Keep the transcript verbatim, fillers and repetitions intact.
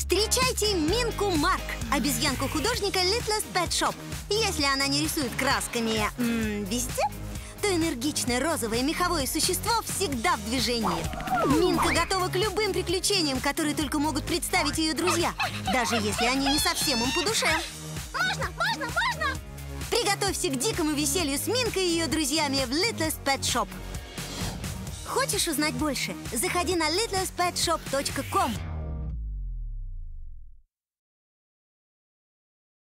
Встречайте Минку Марк, обезьянку-художника Littlest Pet Shop. Если она не рисует красками м, везде, то энергичное розовое меховое существо всегда в движении. Минка готова к любым приключениям, которые только могут представить ее друзья, даже если они не совсем им по душе. Можно, можно, можно! Приготовься к дикому веселью с Минкой и ее друзьями в Littlest Pet Shop. Хочешь узнать больше? Заходи на littlest pet shop точка com.